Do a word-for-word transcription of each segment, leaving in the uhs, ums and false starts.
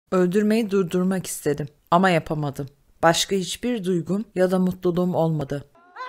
Öldürmeyi durdurmak istedim ama yapamadım. Başka hiçbir duygum ya da mutluluğum olmadı.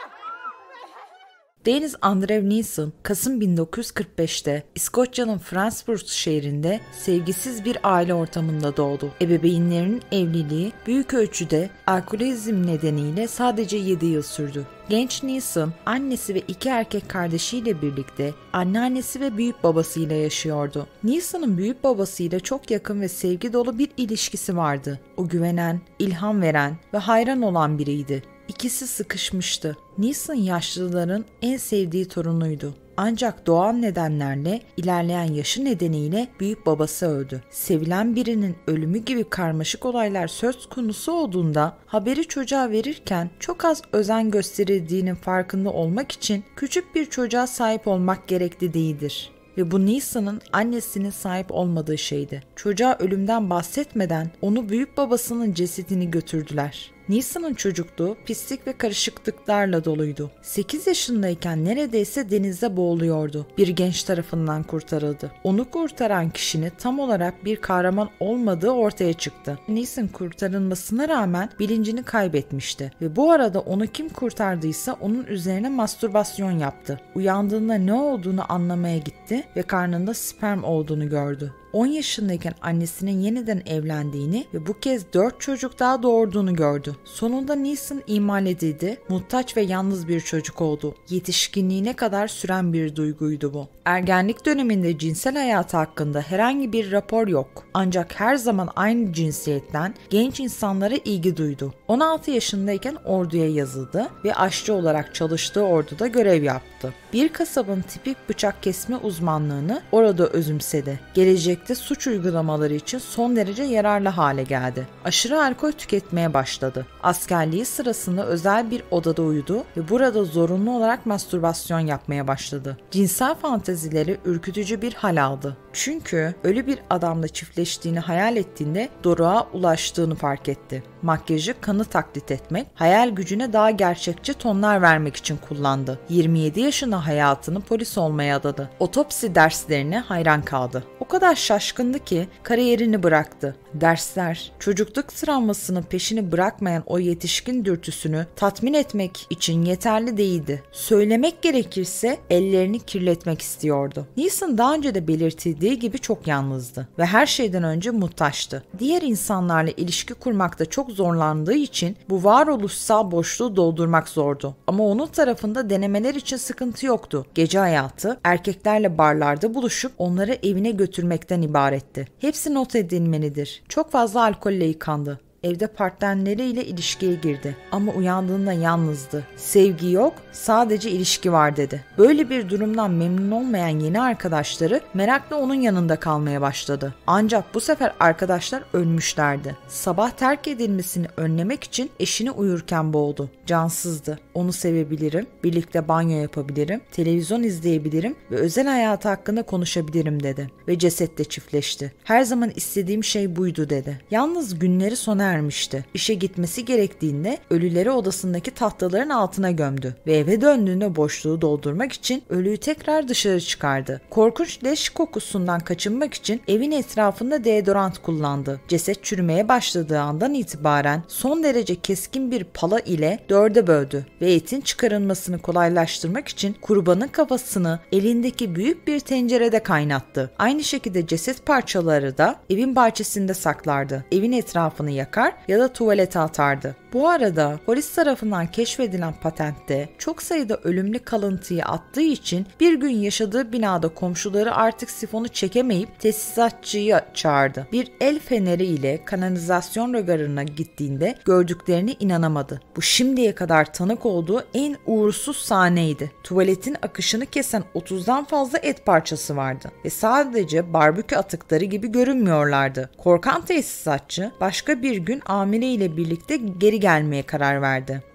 Deniz Andrew Neeson, Kasım bin dokuz yüz kırk beşte İskoçya'nın Frankfurt şehrinde sevgisiz bir aile ortamında doğdu. Ebeveynlerinin evliliği büyük ölçüde alkolizm nedeniyle sadece yedi yıl sürdü. Genç Neeson, annesi ve iki erkek kardeşiyle birlikte anneannesi ve büyük babasıyla yaşıyordu. Neeson'un büyük babasıyla çok yakın ve sevgi dolu bir ilişkisi vardı. O güvenen, ilham veren ve hayran olan biriydi. İkisi sıkışmıştı. Neeson yaşlıların en sevdiği torunuydu. Ancak doğal nedenlerle ilerleyen yaşı nedeniyle büyük babası öldü. Sevilen birinin ölümü gibi karmaşık olaylar söz konusu olduğunda haberi çocuğa verirken çok az özen gösterildiğinin farkında olmak için küçük bir çocuğa sahip olmak gerekli değildir. Ve bu Neeson'ın annesinin sahip olmadığı şeydi. Çocuğa ölümden bahsetmeden onu büyük babasının cesedini götürdüler. Neeson'un çocukluğu pislik ve karışıklıklarla doluydu. sekiz yaşındayken neredeyse denizde boğuluyordu. Bir genç tarafından kurtarıldı. Onu kurtaran kişinin tam olarak bir kahraman olmadığı ortaya çıktı. Neeson kurtarılmasına rağmen bilincini kaybetmişti ve bu arada onu kim kurtardıysa onun üzerine mastürbasyon yaptı. Uyandığında ne olduğunu anlamaya gitti ve karnında sperm olduğunu gördü. on yaşındayken annesinin yeniden evlendiğini ve bu kez dört çocuk daha doğurduğunu gördü. Sonunda Neeson imal edildi, muhtaç ve yalnız bir çocuk oldu. Yetişkinliğine kadar süren bir duyguydu bu. Ergenlik döneminde cinsel hayatı hakkında herhangi bir rapor yok. Ancak her zaman aynı cinsiyetten genç insanlara ilgi duydu. on altı yaşındayken orduya yazıldı ve aşçı olarak çalıştığı orduda görev yaptı. Bir kasabın tipik bıçak kesme uzmanlığını orada özümsedi. Gelecekte suç uygulamaları için son derece yararlı hale geldi. Aşırı alkol tüketmeye başladı. Askerliği sırasında özel bir odada uyudu ve burada zorunlu olarak mastürbasyon yapmaya başladı. Cinsel fantezileri ürkütücü bir hal aldı. Çünkü ölü bir adamla çiftleştiğini hayal ettiğinde doruğa ulaştığını fark etti. Makyajı kanı taklit etmek, hayal gücüne daha gerçekçi tonlar vermek için kullandı. yirmi yedi yaşında hayatını polis olmaya adadı. Otopsi derslerine hayran kaldı. O kadar şaşkındı ki kariyerini bıraktı. Dersler, çocukluk travmasının peşini bırakmayan o yetişkin dürtüsünü tatmin etmek için yeterli değildi. Söylemek gerekirse ellerini kirletmek istiyordu. Neeson daha önce de belirtildiği gibi çok yalnızdı ve her şeyden önce muhtaçtı. Diğer insanlarla ilişki kurmakta çok zorlandığı için bu varoluşsal boşluğu doldurmak zordu. Ama onun tarafında denemeler için sıkıntı yoktu. Gece hayatı erkeklerle barlarda buluşup onları evine götürmekten ibaretti. Hepsi not edilmelidir. Çok fazla alkolle yıkandı. Evde partnerleriyle ilişkiye girdi. Ama uyandığında yalnızdı. Sevgi yok, sadece ilişki var dedi. Böyle bir durumdan memnun olmayan yeni arkadaşları merakla onun yanında kalmaya başladı. Ancak bu sefer arkadaşlar ölmüşlerdi. Sabah terk edilmesini önlemek için eşini uyurken boğdu. Cansızdı. Onu sevebilirim, birlikte banyo yapabilirim, televizyon izleyebilirim ve özel hayatı hakkında konuşabilirim dedi. Ve cesetle çiftleşti. Her zaman istediğim şey buydu dedi. Yalnız günleri sona ermişti. İşe gitmesi gerektiğinde ölüleri odasındaki tahtaların altına gömdü ve eve döndüğünde boşluğu doldurmak için ölüyü tekrar dışarı çıkardı. Korkunç leş kokusundan kaçınmak için evin etrafında deodorant kullandı. Ceset çürümeye başladığı andan itibaren son derece keskin bir pala ile dörde böldü ve etin çıkarılmasını kolaylaştırmak için kurbanın kafasını elindeki büyük bir tencerede kaynattı. Aynı şekilde ceset parçaları da evin bahçesinde saklardı. Evin etrafını yakar ya da tuvalete atardı. Bu arada polis tarafından keşfedilen patentte çok sayıda ölümlü kalıntıyı attığı için bir gün yaşadığı binada komşuları artık sifonu çekemeyip tesisatçıyı çağırdı. Bir el feneri ile kanalizasyon rögarına gittiğinde gördüklerine inanamadı. Bu şimdiye kadar tanık olduğu en uğursuz sahneydi. Tuvaletin akışını kesen otuzdan fazla et parçası vardı ve sadece barbekü atıkları gibi görünmüyorlardı. Korkan tesisatçı başka bir gün amire ile birlikte geri gelmeye karar verdi.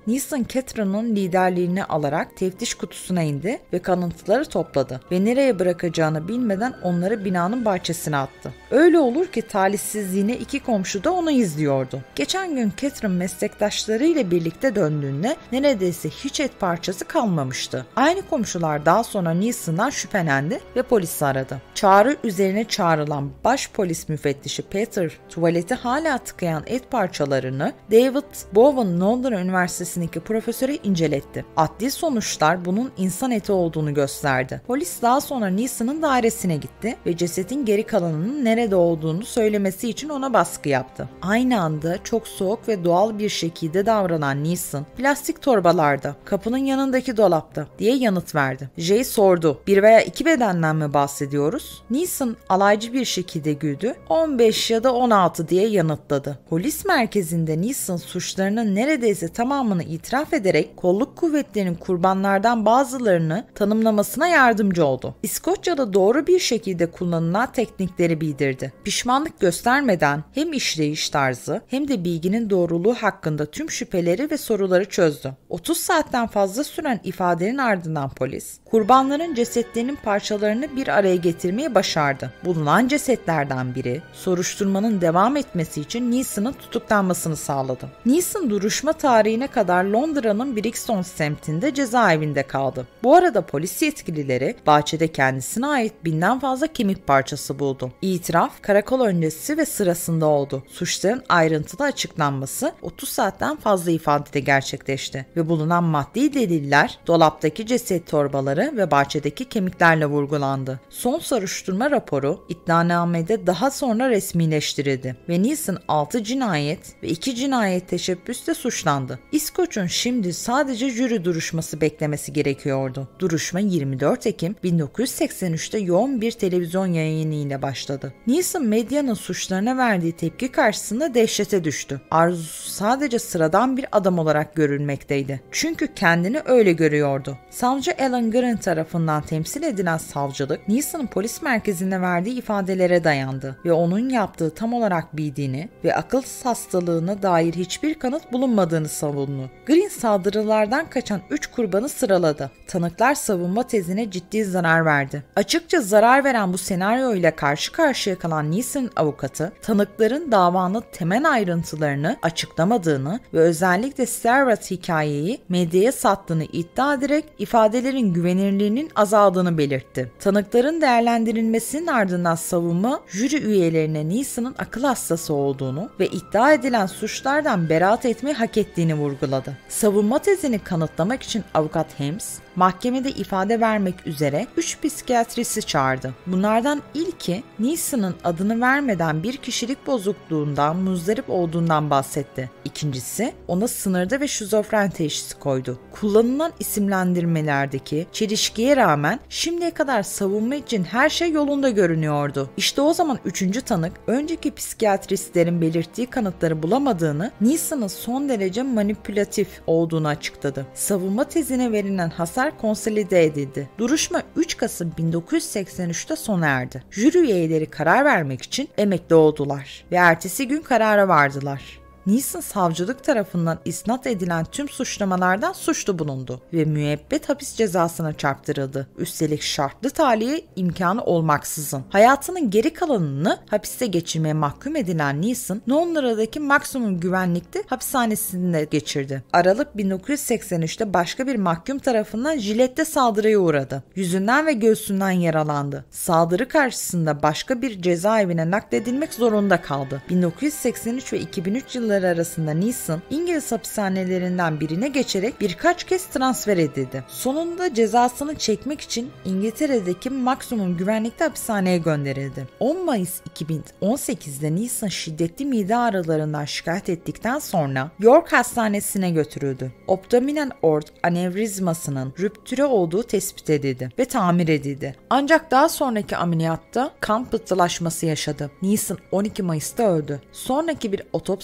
Neeson Catherine'ın liderliğini alarak teftiş kutusuna indi ve kanıtları topladı ve nereye bırakacağını bilmeden onları binanın bahçesine attı. Öyle olur ki talihsizliğine iki komşu da onu izliyordu. Geçen gün Catherine meslektaşlarıyla birlikte döndüğünde neredeyse hiç et parçası kalmamıştı. Aynı komşular daha sonra Neeson'dan şüphelendi ve polisi aradı. Çağrı üzerine çağrılan baş polis müfettişi Peter, tuvaleti hala tıkayan et parçalarını David Bowen Londra Üniversitesi'ndeki profesöre inceletti. Adli sonuçlar bunun insan eti olduğunu gösterdi. Polis daha sonra Neeson'ın dairesine gitti ve cesetin geri kalanının nerede olduğunu söylemesi için ona baskı yaptı. Aynı anda çok soğuk ve doğal bir şekilde davranan Neeson, plastik torbalarda, kapının yanındaki dolapta diye yanıt verdi. Jay sordu, bir veya iki bedenden mi bahsediyoruz? Neeson alaycı bir şekilde güldü, on beş ya da on altı diye yanıtladı. Polis merkezinde Neeson suçlarının neredeyse tamamını itiraf ederek kolluk kuvvetlerinin kurbanlardan bazılarını tanımlamasına yardımcı oldu. İskoçya'da doğru bir şekilde kullanılan teknikleri bildirdi. Pişmanlık göstermeden hem işleyiş tarzı hem de bilginin doğruluğu hakkında tüm şüpheleri ve soruları çözdü. otuz saatten fazla süren ifadenin ardından polis, kurbanların cesetlerinin parçalarını bir araya getirmeyi başardı. Bulunan cesetlerden biri, soruşturmanın devam etmesi için Neeson'ın tutuklanmasını sağladı. Neeson duruşma tarihine kadar Londra'nın Brixton semtinde cezaevinde kaldı. Bu arada polis yetkilileri bahçede kendisine ait binden fazla kemik parçası buldu. İtiraf karakol öncesi ve sırasında oldu. Suçların ayrıntılı açıklanması otuz saatten fazla ifadede gerçekleşti ve bulunan maddi deliller dolaptaki ceset torbaları ve bahçedeki kemiklerle vurgulandı. Son soruşturma raporu iddianamede daha sonra resmileştirildi ve Neeson altı cinayet ve iki cinayet teşebbüsle suçlandı. İskoç'un şimdi sadece jüri duruşması beklemesi gerekiyordu. Duruşma yirmi dört Ekim bin dokuz yüz seksen üçte yoğun bir televizyon yayını ile başladı. Neeson medyanın suçlarına verdiği tepki karşısında dehşete düştü. Arzusu sadece sıradan bir adam olarak görülmekteydi. Çünkü kendini öyle görüyordu. Savcı Alan Grant tarafından temsil edilen savcılık, Neeson'ın polis merkezinde verdiği ifadelere dayandı ve onun yaptığı tam olarak bildiğini ve akıl hastalığına dair hiçbir kanıt bulunmadığını savundu. Green saldırılardan kaçan üç kurbanı sıraladı. Tanıklar savunma tezine ciddi zarar verdi. Açıkça zarar veren bu senaryo ile karşı karşıya kalan Neeson'ın avukatı, tanıkların davanın temel ayrıntılarını açıklamadığını ve özellikle Servat hikayeyi medyaya sattığını iddia ederek ifadelerin güvenilirliğinin azaldığını belirtti. Tanıkların değerlendirilmesinin ardından savunma, jüri üyelerine Neeson'ın akıl hastası olduğunu ve iddia edilen suçlardan beraat etmeyi hak ettiğini vurguladı. Savunma tezini kanıtlamak için avukat Hems, mahkemede ifade vermek üzere üç psikiyatristi çağırdı. Bunlardan ilki Neeson'ın adını vermeden bir kişilik bozukluğundan muzdarip olduğundan bahsetti. İkincisi ona sınırda ve şizofren teşhisi koydu. Kullanılan isimlendirmelerdeki çelişkiye rağmen şimdiye kadar savunma için her şey yolunda görünüyordu. İşte o zaman üçüncü tanık önceki psikiyatristlerin belirttiği kanıtları bulamadığını, Neeson'ın son derece manipülatif olduğunu açıkladı. Savunma tezine verilen hasar konsolide edildi. Duruşma üç Kasım bin dokuz yüz seksen üçte sona erdi. Jüri üyeleri karar vermek için emekli oldular ve ertesi gün karara vardılar. Neeson savcılık tarafından isnat edilen tüm suçlamalardan suçlu bulundu ve müebbet hapis cezasına çarptırıldı. Üstelik şartlı tahliye imkanı olmaksızın. Hayatının geri kalanını hapiste geçirmeye mahkum edilen Neeson, Londra'daki maksimum güvenlikli hapishanesinde geçirdi. Aralık bin dokuz yüz seksen üçte başka bir mahkum tarafından jiletle saldırıya uğradı. Yüzünden ve göğsünden yaralandı. Saldırı karşısında başka bir cezaevine nakledilmek zorunda kaldı. bin dokuz yüz seksen üç ve iki bin üç yılları arasında Neeson, İngiliz hapishanelerinden birine geçerek birkaç kez transfer edildi. Sonunda cezasını çekmek için İngiltere'deki maksimum güvenlikli hapishaneye gönderildi. on Mayıs iki bin on sekizde Neeson şiddetli mide ağrılarından şikayet ettikten sonra York Hastanesi'ne götürüldü. Abdominal aort anevrizmasının rüptüre olduğu tespit edildi ve tamir edildi. Ancak daha sonraki ameliyatta kan pıhtılaşması yaşadı. Neeson on iki Mayıs'ta öldü. Sonraki bir otopsi incelemesi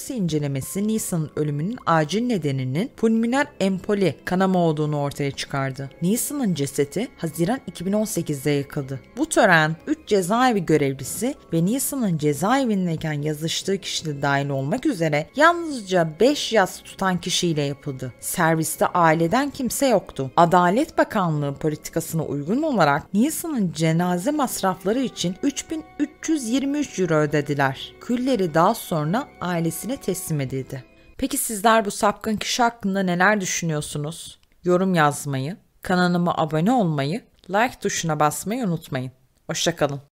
incelemesi Neeson'un ölümünün acil nedeninin pulmoner emboli kanama olduğunu ortaya çıkardı. Neeson'un cesedi Haziran iki bin on sekizde yakıldı. Bu tören üç cezaevi görevlisi ve Neeson'un cezaevindeyken yazıştığı kişi de dahil olmak üzere yalnızca beş yas tutan kişiyle yapıldı. Serviste aileden kimse yoktu. Adalet Bakanlığı politikasına uygun olarak Neeson'un cenaze masrafları için üç bin üç yüz yirmi üç euro ödediler. Külleri daha sonra ailesine teslim edildi. Peki sizler bu sapkın kişi hakkında neler düşünüyorsunuz? Yorum yazmayı, kanalıma abone olmayı, like tuşuna basmayı unutmayın. Hoşça kalın.